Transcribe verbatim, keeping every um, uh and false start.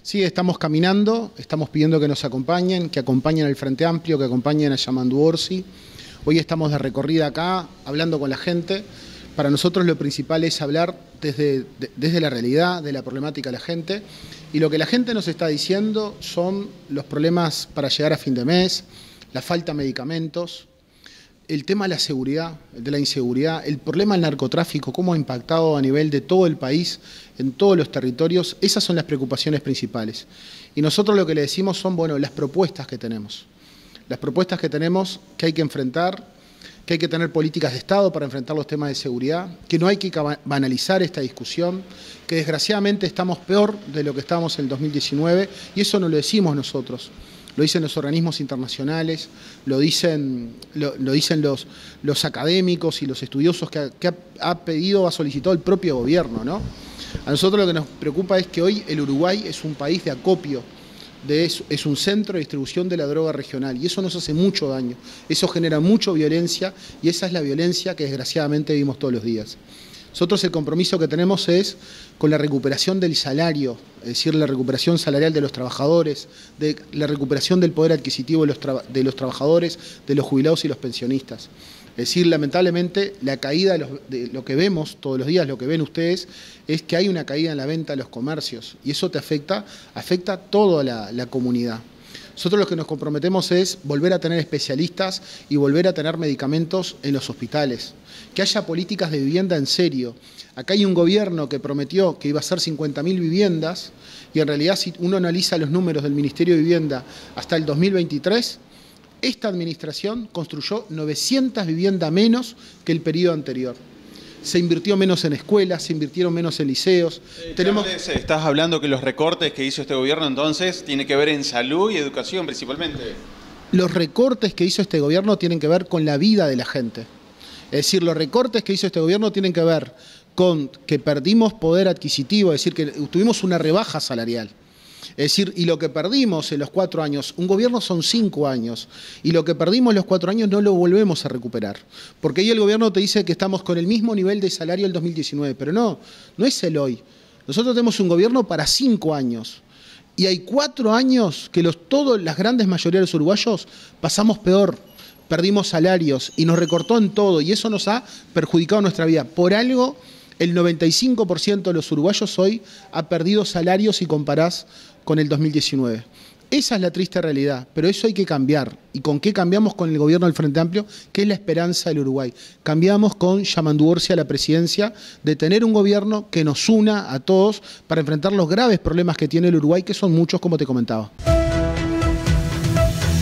Sí, estamos caminando, estamos pidiendo que nos acompañen, que acompañen al Frente Amplio, que acompañen a Yamandu Orsi. Hoy estamos de recorrida acá, hablando con la gente. Para nosotros lo principal es hablar desde, de, desde la realidad, de la problemática de la gente. Y lo que la gente nos está diciendo son los problemas para llegar a fin de mes, la falta de medicamentos, el tema de la seguridad, de la inseguridad, el problema del narcotráfico, cómo ha impactado a nivel de todo el país, en todos los territorios. Esas son las preocupaciones principales. Y nosotros lo que le decimos son, bueno, las propuestas que tenemos. Las propuestas que tenemos que hay que enfrentar, que hay que tener políticas de Estado para enfrentar los temas de seguridad, que no hay que banalizar esta discusión, que desgraciadamente estamos peor de lo que estábamos en el dos mil diecinueve, y eso no lo decimos nosotros. Lo dicen los organismos internacionales, lo dicen, lo, lo dicen los, los académicos y los estudiosos que, ha, que ha, ha pedido, ha solicitado el propio gobierno, ¿no? A nosotros lo que nos preocupa es que hoy el Uruguay es un país de acopio, de, es, es un centro de distribución de la droga regional, y eso nos hace mucho daño, eso genera mucha violencia, y esa es la violencia que desgraciadamente vivimos todos los días. Nosotros el compromiso que tenemos es con la recuperación del salario, es decir, la recuperación salarial de los trabajadores, de la recuperación del poder adquisitivo de los, de los trabajadores, de los jubilados y los pensionistas. Es decir, lamentablemente la caída de, los, de lo que vemos todos los días, lo que ven ustedes, es que hay una caída en la venta de los comercios, y eso te afecta, afecta a toda la, la comunidad. Nosotros lo que nos comprometemos es volver a tener especialistas y volver a tener medicamentos en los hospitales. Que haya políticas de vivienda en serio. Acá hay un gobierno que prometió que iba a hacer cincuenta mil viviendas y en realidad si uno analiza los números del Ministerio de Vivienda hasta el dos mil veintitrés, esta administración construyó novecientas viviendas menos que el periodo anterior. Se invirtió menos en escuelas, se invirtieron menos en liceos. Eh, Tenemos... Estás hablando que los recortes que hizo este gobierno entonces tiene que ver en salud y educación principalmente. Los recortes que hizo este gobierno tienen que ver con la vida de la gente. Es decir, los recortes que hizo este gobierno tienen que ver con que perdimos poder adquisitivo, es decir, que tuvimos una rebaja salarial. Es decir, y lo que perdimos en los cuatro años, un gobierno son cinco años, y lo que perdimos en los cuatro años no lo volvemos a recuperar. Porque ahí el gobierno te dice que estamos con el mismo nivel de salario del dos mil diecinueve, pero no, no es el hoy. Nosotros tenemos un gobierno para cinco años. Y hay cuatro años que los, todos, las grandes mayorías de los uruguayos pasamos peor, perdimos salarios y nos recortó en todo, y eso nos ha perjudicado nuestra vida. Por algo, el noventa y cinco por ciento de los uruguayos hoy ha perdido salarios si comparás con el dos mil diecinueve. Esa es la triste realidad, pero eso hay que cambiar. ¿Y con qué cambiamos? Con el gobierno del Frente Amplio, que es la esperanza del Uruguay. Cambiamos con Yamandu Orsi a la presidencia, de tener un gobierno que nos una a todos para enfrentar los graves problemas que tiene el Uruguay, que son muchos, como te comentaba.